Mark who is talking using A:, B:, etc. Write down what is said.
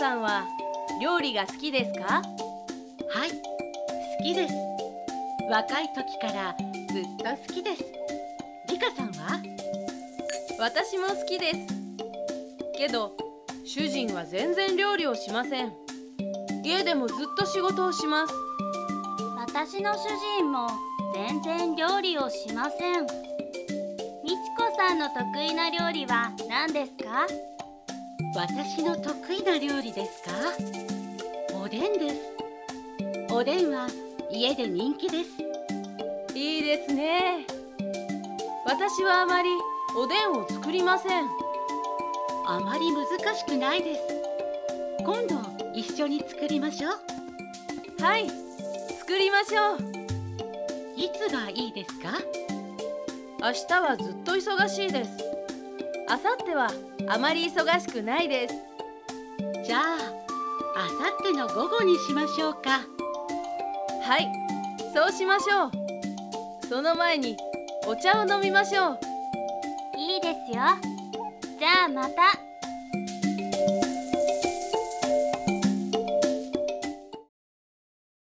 A: さんは料理が好きですか？
B: はい、好きです。若い時からずっと好きです。リカさんは？
A: 私も好きです。けど主人は全然料理をしません。家でもずっと仕事をします。
C: 私の主人も全然料理をしません。みちこさんの得意な料理は何ですか？
B: 私の得意な料理ですか？おでんです。おでんは家で人気です。
A: いいですね。私はあまりおでんを作りません。
B: あまり難しくないです。今度一緒に作りましょう。
A: はい、作りましょう。
B: いつがいいですか？
A: 明日はずっと忙しいです。明後日はあまり忙しくないです。
B: じゃあ、明後日の午後にしましょうか。
A: はい、そうしましょう。その前にお茶を飲みましょう。
C: いいですよ。じゃあまた。